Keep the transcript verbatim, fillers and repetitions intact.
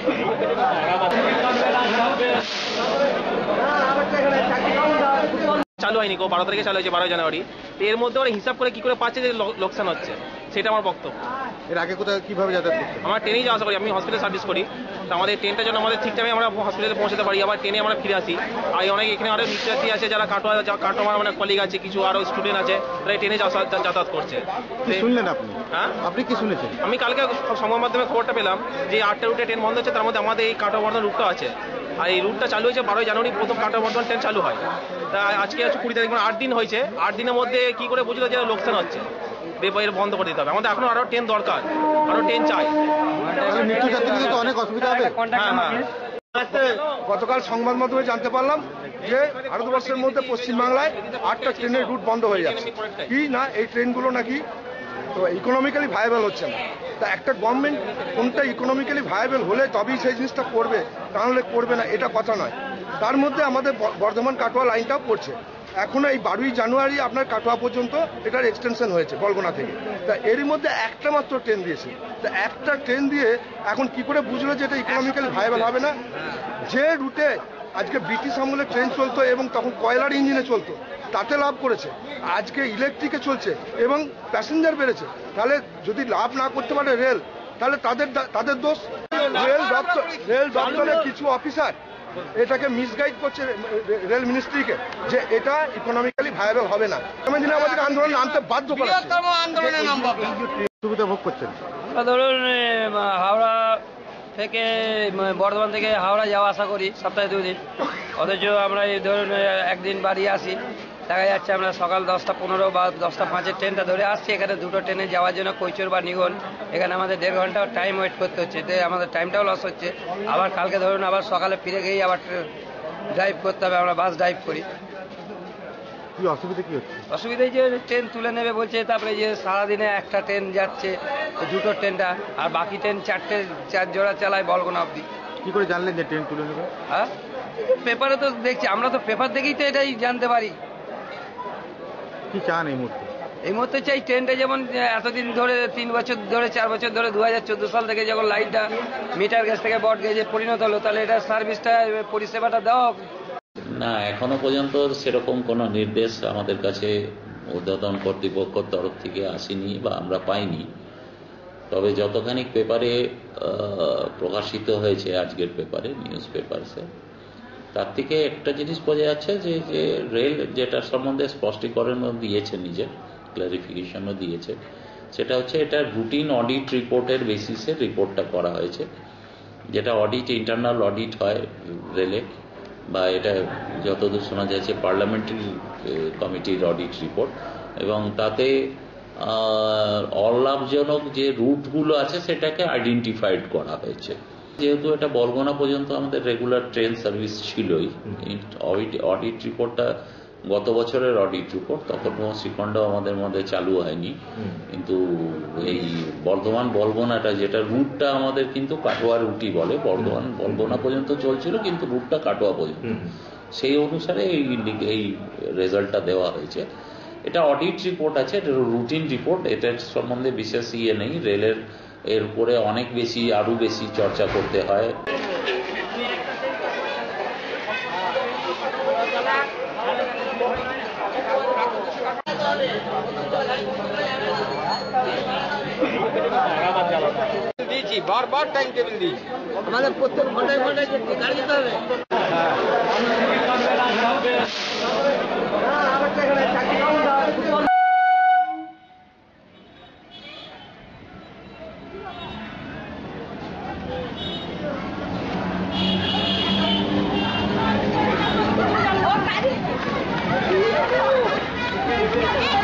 চালু হয়নি, কো বারো তারিখে চালু হয়েছে, বারোই জানুয়ারি। এর মধ্যে ওরা হিসাব করে কি করে পাচ্ছে যে লোকসান হচ্ছে, সেটা আমার বক্তব্য। এর আগে কোথায় কিভাবে যাতায়াত করছেন? আমরা ট্রেনেই যাওয়া আসা করি, আমি হসপিটাল সার্ভিস করি, তো আমাদের ট্রেনটার জন্য আমাদের ঠিক টাইমে আমরা হসপিটালে পৌঁছাতে পারি, আবার ট্রেনে আমরা ফিরে আসি। আর অনেক এখানে অনেক শিক্ষার্থী আছে যারা কাটোয়া কাটোয়া আমার কলিগ আছে, কিছু আরও স্টুডেন্ট আছে, তারা ট্রেনে যাতায়াত করছে। শুনলেন আপনি? হ্যাঁ, আপনি কি শুনেছেন? আমি কালকে সংবাদ মাধ্যমে খবরটা পেলাম যে আটটা রুটে ট্রেন বন্ধ হচ্ছে, তার মধ্যে আমাদের এই কাটোয়া বর্ধমান রুটটা আছে। আর এই রুটটা চালু হয়েছে বারোই জানুয়ারি, প্রথম কাটোয়া বর্ধমান ট্রেন চালু হয়। তা আজকে হচ্ছে কুড়ি তারিখ, মানে আট দিন হয়েছে। আট দিনের মধ্যে কি করে বুঝলো যে লোকসান হচ্ছে, এর বন্ধ করে দিতে হবে। আমাদের এখনো আরো ট্রেন দরকার, আরো ট্রেন চাই। নিত্যযাত্রীদের তো অনেক অসুবিধা হবে। গতকাল সংবাদ মাধ্যমে জানতে পারলাম যে ভারতবর্ষের মধ্যে পশ্চিমবাংলায় আটটা ট্রেনের রুট বন্ধ হয়ে যাচ্ছে। কি না, এই ট্রেনগুলো নাকি তো ইকোনমিক্যালি ভায়াবল হচ্ছে না। তা একটা গভর্নমেন্ট কোনটা ইকোনমিক্যালি ভায়াবল হলে তবেই সেই জিনিসটা করবে, তাহলে করবে না এটা কথা নয়। তার মধ্যে আমাদের বর্ধমান কাটোয়া লাইনটাও পড়ছে। এখনো এই বারোই জানুয়ারি আপনার কাটোয়া পর্যন্ত এটার এক্সটেনশন হয়েছে বলগোনা থেকে। তা এরই মধ্যে একটা মাত্র ট্রেন দিয়েছে। তা একটা ট্রেন দিয়ে এখন কি করে বুঝলো যে এটা ইকোনমিক্যালি ভায়াবল হবে না? যে রুটে আজকে ব্রিটিশ আমলে ট্রেন চলতো এবং তখন কয়লার ইঞ্জিনে চলতো, তাতে লাভ করেছে। আজকে ইলেকট্রিকে চলছে এবং প্যাসেঞ্জার বেড়েছে। তাহলে যদি লাভ না করতে পারে রেল, তাহলে তাদের তাদের দোষ। রেল দপ্তর রেল দপ্তরের কিছু অফিসার এটাকে মিসগাইড করছে রেল মিনিস্ট্রিকে, যে এটা ইকোনমিক্যালি ভায়াবল হবে না। আমি দিনে আমাদেরকে আন্দোলন নামতে বাধ্য করেছে। সুবিধা ভোগ করছেন? ধরুন হাওড়া থেকে বর্ধমান থেকে হাওড়া যাওয়া আসা করি সপ্তাহে দুদিন, অথচ আমরা এই ধরুন একদিন বাড়ি আসি, দেখা যাচ্ছে আমরা সকাল দশটা পনেরো বা দশটা পাঁচের ট্রেনটা ধরে আসছি। এখানে দুটো ট্রেনে যাওয়ার জন্য কৈচর বা নিগন, এখানে আমাদের দেড় ঘন্টা টাইম ওয়েট করতে হচ্ছে, এতে আমাদের টাইমটাও লস হচ্ছে। আবার কালকে ধরুন আবার সকালে ফিরে গিয়েই আবার ড্রাইভ করতে হবে, আমরা বাস ড্রাইভ করি। কি অসুবিধা কি হচ্ছে? অসুবিধাই যে ট্রেন তুলে নেবে বলছে, তারপরে যে সারাদিনে একটা ট্রেন যাচ্ছে দুটো ট্রেনটা, আর বাকি ট্রেন চারটে চার জোড়া চালায় বলগোনা অবধি। কি করে জানলেন যে ট্রেন তুলে নেবে? হ্যাঁ, পেপারে তো দেখছি, আমরা তো পেপার দেখেই তো এটাই জানতে পারি। কি চান এই মুহূর্তে? এই মুহূর্তে চাই ট্রেনটা যেমন এতদিন ধরে তিন বছর ধরে চার বছর ধরে দু হাজার চোদ্দো সাল থেকে যখন লাইনটা মিটার গেজ থেকে বট গেজে পরিণত হলো, তাহলে এটা সার্ভিসটা পরিষেবাটা দেওয়া হোক। না, এখনো পর্যন্ত সেরকম কোনো নির্দেশ আমাদের কাছে ঊর্ধ্বতন কর্তৃপক্ষের তরফ থেকে আসেনি বা আমরা পাইনি। তবে যতখানি পেপারে প্রকাশিত হয়েছে, আজকের পেপারে নিউজ পেপারসে, তার থেকে একটা জিনিস বোঝা যাচ্ছে যে যে রেল যেটার সম্বন্ধে স্পষ্টীকরণও দিয়েছে, নিজের ক্লারিফিকেশনও দিয়েছে, সেটা হচ্ছে এটা রুটিন অডিট রিপোর্টের বেসিসে রিপোর্টটা করা হয়েছে। যেটা অডিট, ইন্টারনাল অডিট হয় রেলে, বা এটা যতদূর শোনা যাচ্ছে পার্লামেন্টারি কমিটির অডিট রিপোর্ট, এবং তাতে অলাভজনক যে রুটগুলো আছে সেটাকে আইডেন্টিফাইড করা হয়েছে। যেহেতু এটা বলগোনা পর্যন্ত আমাদের রেগুলার ট্রেন সার্ভিস ছিলই, অডিট রিপোর্টটা গত বছরের অডিট রিপোর্ট, তখন শ্রীখণ্ড আমাদের মধ্যে চালু হয়নি। কিন্তু এই বর্ধমান বলগোনাটা যেটা রুটটা আমাদের কিন্তু কাটোয়া রুটই বলে, বর্ধমান বলগোনা পর্যন্ত চলছিল কিন্তু রুটটা কাটোয়া পর্যন্ত, সেই অনুসারে এই এই রেজাল্টটা দেওয়া হয়েছে। এটা অডিট রিপোর্ট আছে, এটা রুটিন রিপোর্ট, এটার সম্বন্ধে বিশেষ ইয়ে নেই। রেলের এর উপরে অনেক বেশি আরো বেশি চর্চা করতে হয়। দিয়েছি বারবার টাইম টেবিল দিয়েছি, আমাদের প্রত্যেক ঘন্টায় ঘন্টায় গাড়ি যেতে হবে। Oh,